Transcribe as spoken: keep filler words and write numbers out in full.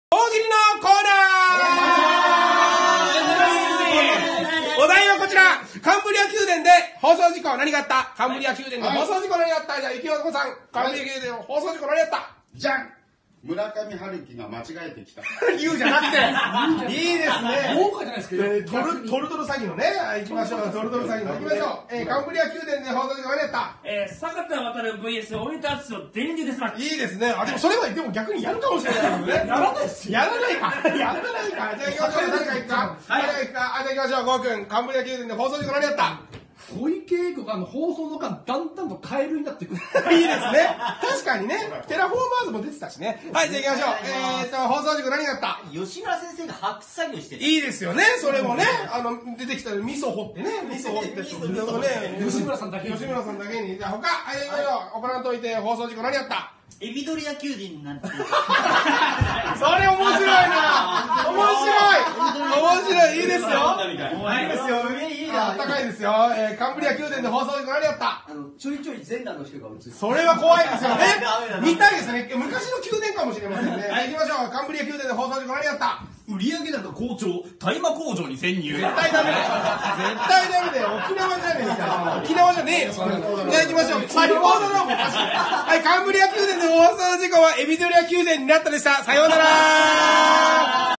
大喜利のコーナー。お題はこちら。カンブリア宮殿で放送事故何があった？カンブリア宮殿で放送事故何があった？じゃあ、ゆきおとこさん。カンブリア宮殿の放送事故何があった？ じゃん、村上春樹が間違えてきた。 言うじゃなくて。いいですね。 豪華じゃないですか。 えートルトルトル詐欺のね、行きましょう。トルトル詐欺の行きましょう。えー、カンブリア宮殿で放送事故何やった？ えー、坂田渡 ブイエス 折田敦の電流デスマッチ。 いいですね。あ、でもそれはでも逆にやるかもしれないですね。やらないですやらないか。やらないか。じゃあ行きましょう。誰が行くか。誰が行くか。あ、じゃあ行きましょう。ゴーくん。カンブリア宮殿で放送事故何やった？ 小池栄子があの放送の間だんだんとカエルになってくる。 いいですね。確かにね。テラフォーマーズも出てたしね。はい、じゃあ行きましょう。えーっと、放送事故何があった？ 吉村先生が発掘作業してた。 いいですよね。それもね、あの、出てきたら味噌掘ってね。味噌掘って。 味噌ね。 吉村さんだけに吉村さんだけに。じゃあ他、はい、行きましょう。行わんといて、放送事故何やった？ エビドリア宮殿なんていう。 それ面白いな。面白い。面白い。いいですよ。いいですよ。 いいあったかいですよ。えー、カンブリア宮殿で放送事故何やった？ あの、ちょいちょい全裸の人が映る。 それは怖いですよねダメだ。 見たいですね。昔の宮殿かもしれませんね。はい、行きましょう。カンブリア宮殿で放送事故何やった？ 売上高好調、大麻工場に潜入。 絶対ダメだよ。絶対ダメだよ。沖縄じゃねえか。沖縄じゃねえよ、そんなの。じゃあ行きましょう。最高だな、もう。はい、カンブリア宮殿で放送事故はエビドリア宮殿になったでした。さようなら。